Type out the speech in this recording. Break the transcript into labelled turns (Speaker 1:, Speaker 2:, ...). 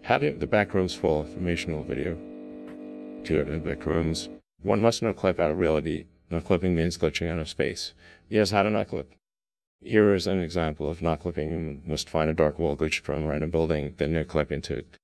Speaker 1: How to the Backrooms full informational video. To the Backrooms. One must noclip out of reality. Noclipping means glitching out of space. Yes, how to noclip. Here is an example of noclipping. You must find a dark wall glitch from a random building, then noclip into it.